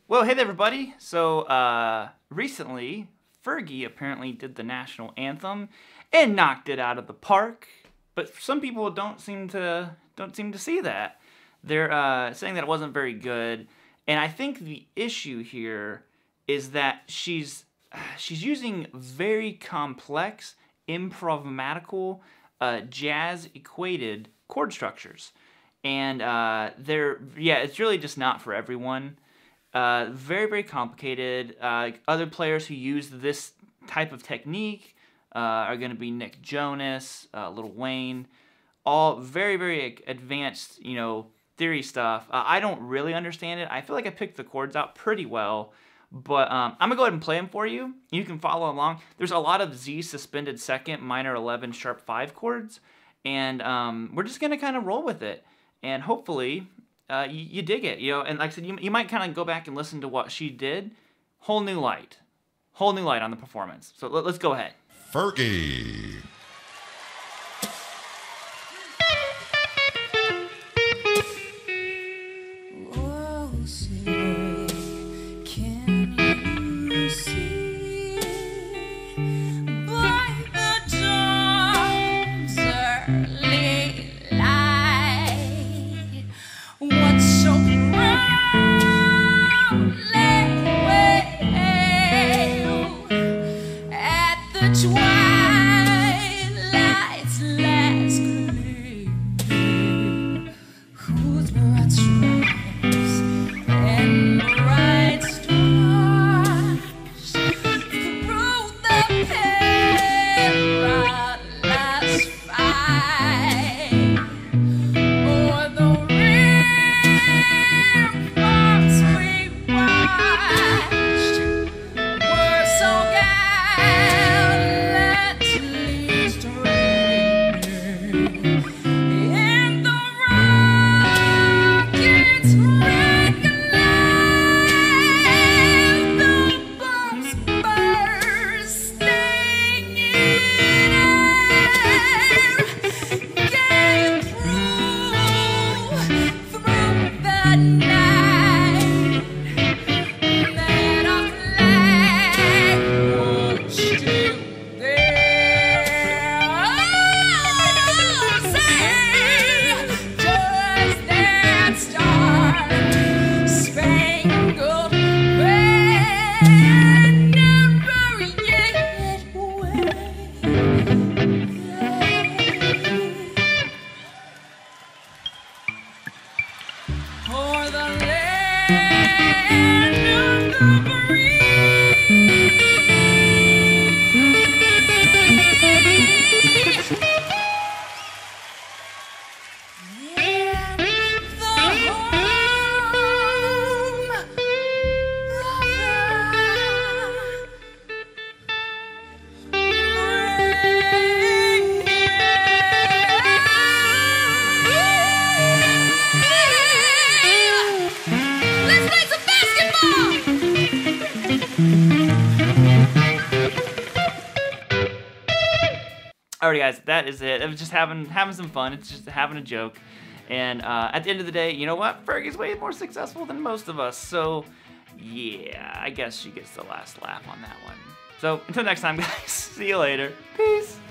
Well, hey there, everybody. So, recently, Fergie apparently did the national anthem and knocked it out of the park. But some people don't seem to see that. They're saying that it wasn't very good, and I think the issue here is that she's using very complex, improvmatical, jazz equated chord structures, and it's really just not for everyone. Very, very complicated. Other players who use this type of technique are going to be Nick Jonas, Lil Wayne, all very, very advanced, theory stuff. I don't really understand it. I feel like I picked the chords out pretty well, but I'm going to go ahead and play them for you. You can follow along. There's a lot of Z suspended second, minor 11, sharp 5 chords, and we're just going to kind of roll with it, and hopefully you dig it, and like I said, you might kind of go back and listen to what she did. Whole new light on the performance. So let's go ahead. Fergie. Oh, say, can you see by the dawn's early light what so proudly wailed at the twilight's last gleam, whose broad stripes and bright stars through the perilous fight o'er the ramparts we watched were so gallantly streaming in the rocket's red glare, the bombs bursting in air gave proof through the night that our flag was still there. Oh, say, does that star-spangled banner yet wave? O'er the land of the free. And the home of the brave. Let's play some basketball. Alrighty, guys, that is it. It was just having some fun. It's just having a joke. And at the end of the day, you know what? Fergie's way more successful than most of us. So, yeah, I guess she gets the last laugh on that one. So, until next time, guys. See you later. Peace.